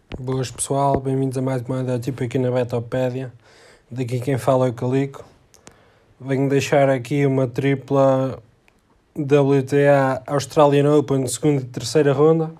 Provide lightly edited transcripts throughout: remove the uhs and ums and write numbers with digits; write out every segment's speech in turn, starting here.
Boas pessoal, bem-vindos a mais uma Audiotipo aqui na Betopédia. Daqui quem fala é o Calico. Venho deixar aqui uma tripla WTA Australian Open, segunda e terceira ronda.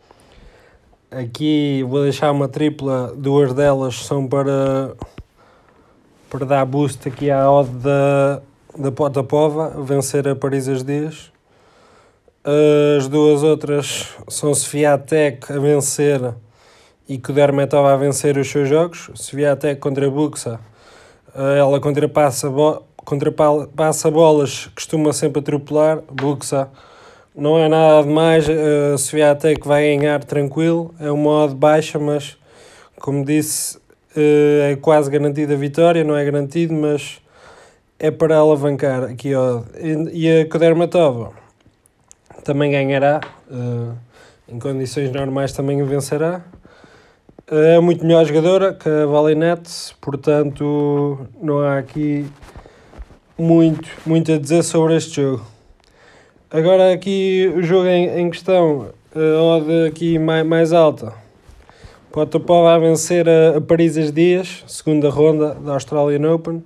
Aqui vou deixar uma tripla, duas delas são para dar boost aqui à odd da Potapova, a vencer a Parisa Dias. As duas outras são Swiatek a vencer e Kudermetova a vencer os seus jogos. Swiatek contra Buxa, ela contrapassa bolas, costuma sempre atropelar. Buxa não é nada demais, Swiatek vai ganhar tranquilo, é uma odd baixa, mas como disse, é quase garantida a vitória, não é garantido, mas é para alavancar aqui a odd. E a Kudermetova também ganhará, em condições normais também o vencerá. É muito melhor jogadora que a Valinet, portanto não há aqui muito a dizer sobre este jogo. Agora aqui o jogo em questão, a odd aqui mais alta. Potapova a vencer a Parisa Dias, segunda ronda da Australian Open,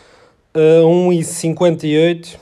1,58.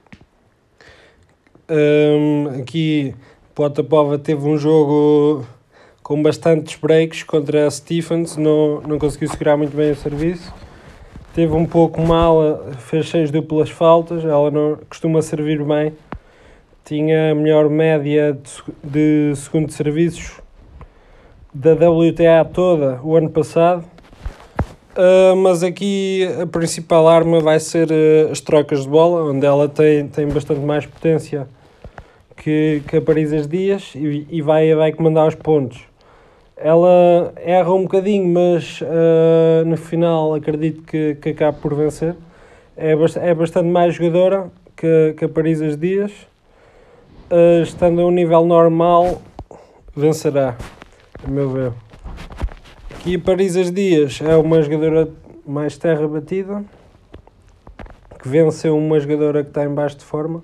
Aqui Potapova teve um jogo com bastantes breaks contra a Stephens, não conseguiu segurar muito bem o serviço. Teve um pouco mal, fez 6 duplas faltas, ela não costuma servir bem. Tinha a melhor média de segundo serviços da WTA toda o ano passado. Mas aqui a principal arma vai ser as trocas de bola, onde ela tem bastante mais potência que a Parisa Dias e vai comandar os pontos. Ela erra um bocadinho, mas no final acredito que acabe por vencer. É bastante mais jogadora que a Parisa Dias. Estando a um nível normal, vencerá, a meu ver. Aqui a Parisa Dias é uma jogadora mais terra batida, que venceu uma jogadora que está em baixo de forma,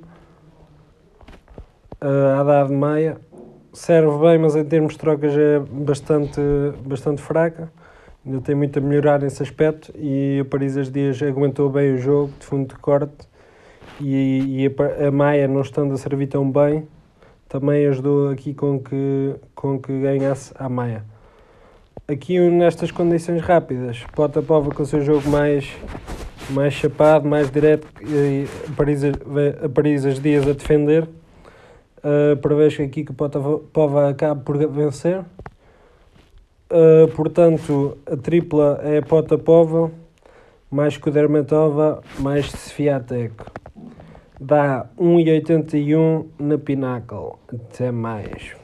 a Haddad Maia. Serve bem, mas em termos de trocas é bastante fraca. Ainda tem muito a melhorar nesse aspecto. E a Parisa Dias aguentou bem o jogo de fundo de corte. E a Maia, não estando a servir tão bem, também ajudou aqui com que ganhasse a Maia. Aqui nestas condições rápidas, Potapova com o seu jogo mais chapado, mais direto, e a Parisa Dias a defender. Prevejo aqui que o Potapova acabe por vencer. Portanto, a tripla é Potapova, mais Kudermetova, mais Swiatek. Dá 1,81 na Pinnacle. Até mais.